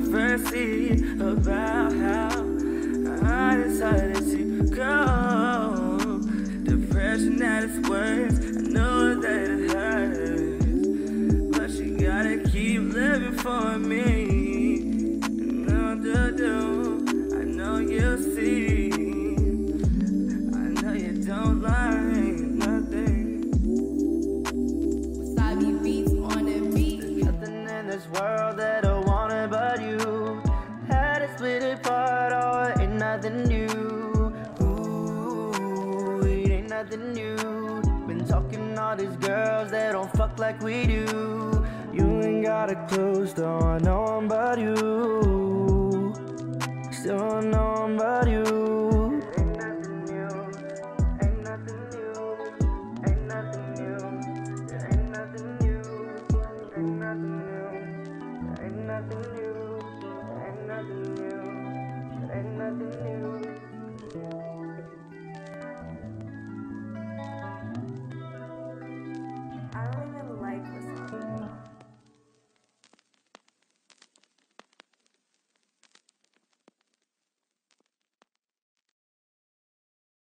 controversy about how I decided to go. Depression at its worst, I know that it hurts, but you gotta keep living for me. No, I know you'll see. I know you don't like nothing. Wasabi beats on the beat. There's nothing in this world that I wanted but you. Had to split it apart, oh, it ain't nothing new. Ooh, it ain't nothing new. Been talking to all these girls that don't fuck like we do. You ain't got a clue, still I know I'm but you.